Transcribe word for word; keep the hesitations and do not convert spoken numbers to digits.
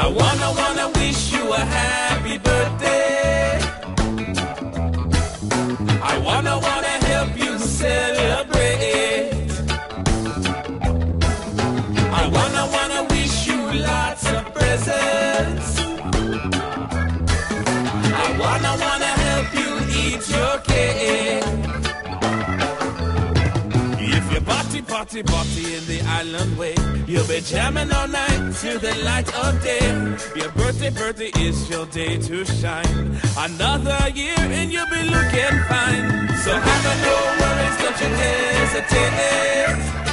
I wanna, wanna wish you a happy birthday. I wanna, wanna help you celebrate. I wanna, wanna wish you lots of presents. I wanna, wanna help you eat your cake. If you party, party, party in the island way, you'll be jamming all night till the light of day. Your birthday, birthday is your day to shine. Another year and you'll be looking fine. So have no worries, don't you hesitate.